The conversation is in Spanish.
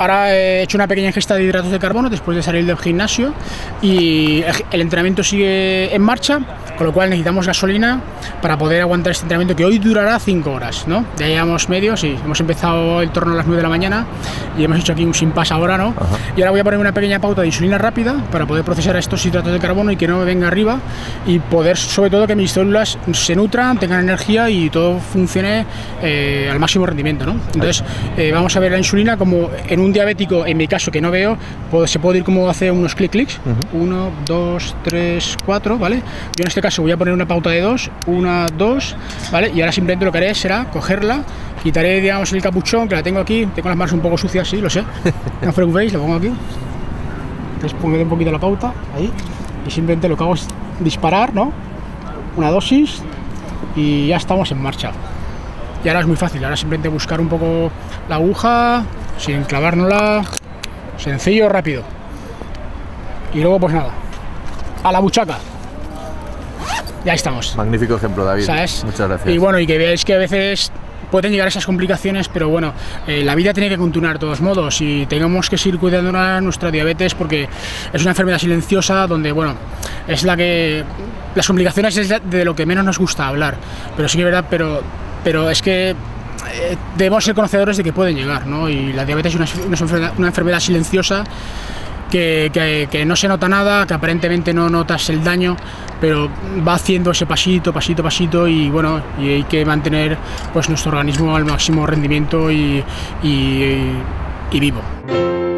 ahora he hecho una pequeña ingesta de hidratos de carbono después de salir del gimnasio y el entrenamiento sigue en marcha, con lo cual necesitamos gasolina para poder aguantar este entrenamiento que hoy durará 5 horas, ¿no? Ya llevamos medio, sí, hemos empezado el torno a las 9 de la mañana y hemos hecho aquí un sin pas ahora, ¿no? Ajá. Y ahora voy a poner una pequeña pauta de insulina rápida para poder procesar estos hidratos de carbono y que no me venga arriba y poder, sobre todo, que mis células se nutran, tengan energía y todo funcione al máximo rendimiento, ¿no? Entonces, vamos a ver la insulina como en un diabético, en mi caso, que no veo, se puede ir como hace unos clics. 1, 2, 3, 4, ¿vale? Yo en este caso voy a poner una pauta de 2, 1, 2, ¿vale? Y ahora simplemente lo que haré será cogerla, quitaré, digamos, el capuchón, que la tengo aquí, tengo las manos un poco sucias, sí, lo sé, no os preocupéis, lo pongo aquí. Entonces pongo un poquito la pauta, ahí, y simplemente lo que hago es disparar, ¿no? Una dosis y ya estamos en marcha. Y ahora es muy fácil, ahora simplemente buscar un poco la aguja, sin clavárnosla, sencillo, rápido. Y luego pues nada, a la buchaca. Ya estamos. Magnífico ejemplo, David. ¿Sabes? Muchas gracias. Y bueno, y que veáis que a veces pueden llegar esas complicaciones, pero bueno, la vida tiene que continuar de todos modos y tenemos que seguir cuidando nuestra diabetes porque es una enfermedad silenciosa donde, bueno, es la que... Las complicaciones es de lo que menos nos gusta hablar, pero sí que es verdad, pero es que debemos ser conocedores de que pueden llegar, ¿no? Y la diabetes es una enfermedad silenciosa que no se nota nada, que aparentemente no notas el daño, pero va haciendo ese pasito y bueno, y hay que mantener pues nuestro organismo al máximo rendimiento y vivo.